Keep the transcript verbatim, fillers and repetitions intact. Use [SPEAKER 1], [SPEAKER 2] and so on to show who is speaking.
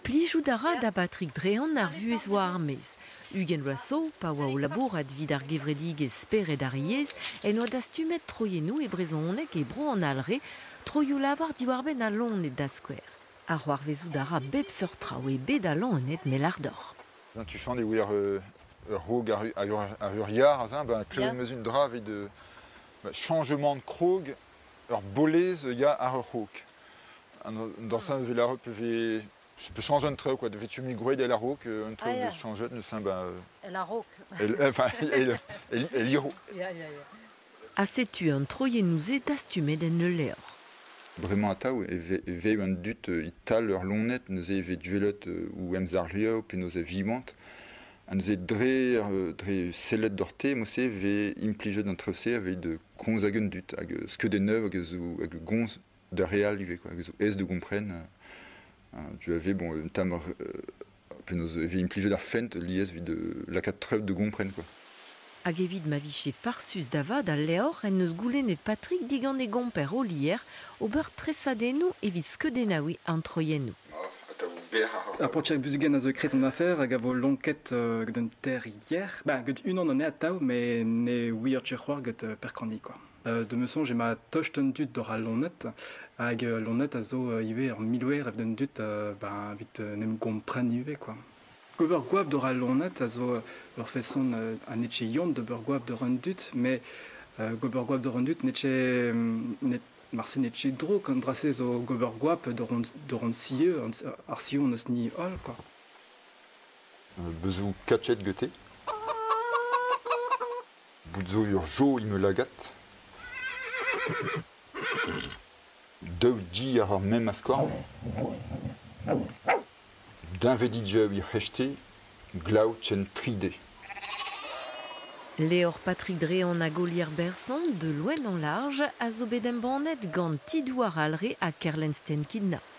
[SPEAKER 1] Plijoudara da Patrick Drehan ar vuez war armez. Ugen Rasso, pa oa o labourat vid ar gevredig e speret ar iez, en oa da stumet troienou e brezonek e bro an alre, troioù lavar diwar-benn a lonet da skwer. Ar c'hoarvezout a ra bep seurt traoù e bet a lonet mel ar dor.
[SPEAKER 2] Tu chant e ouer ur rog ar ur yar, ben klevet meus un dra vid de changement de krog, ur bolez ya ar ur rog. Dans ça, je vais je peux changer un truc quoi, de tu migrer et la roque, un truc de changer de ça ben.
[SPEAKER 3] La roque.
[SPEAKER 2] Enfin, et et l'iro.
[SPEAKER 1] A setu un troienou e dastumet en le leor.
[SPEAKER 2] Vraiment à tao, et ve un dut ital ur lonet, nous e ve duelot ou emzarlio, puis nous e vivant. Nous e dre dre sellet d'orte, moi c'est ve impliqué d'entre ces avec de konzagen dut, avec ce que des neuf, avec avec gonz de réal, quoi, avec es de comprenne. Tu avais bon un tam puis nous avait impliqué d'ar fent lies vid de la quatre treuve de comprenne quoi.
[SPEAKER 1] Hag evit ma viche farsus d'avad al leor en neus goulennet Patrick digant e gomper o lier ober tresadennou evit skeudennaoui an troyennou.
[SPEAKER 4] Ar portiak buzgen a zo kret an afer hag a vo lonket uh, gant ter hier. Bah, gant unan an e a tao, mais ne ouier tchir c'hoar gant uh, perkandi, quoi. Uh, de meusson, j'ai ma tochten dut d'or a lonet, hag uh, lonet a zo uh, ive ar milouer ev den dut, uh, bah, vit uh, nem gompren ive, quoi. Gober gwab d'or a lonet a zo uh, ur feson uh, an etche yont de beur gwab d'or an dut, mais uh, gober gwab d'or an dut netche... Um, net Marse netche dro quand drase zo gober gwap de rond de rond sieu ar sion neus ni hol quoi.
[SPEAKER 2] Bezou katchet gete. Boutzo ur jo im lagat. Deu di ar mem askor. D'un vedidje ur hechete, glaou tchen tride.
[SPEAKER 1] Leor Patrick Drehan a golier berson, de loin en large, a zo bet embannet gant tidouar alre a Kerlensten kidna.